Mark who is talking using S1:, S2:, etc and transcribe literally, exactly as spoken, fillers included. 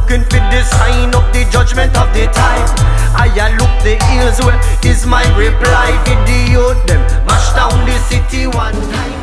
S1: looking for the sign of the judgment of the time. I a look the hills where is my reply. For the youth them mash down the city one time.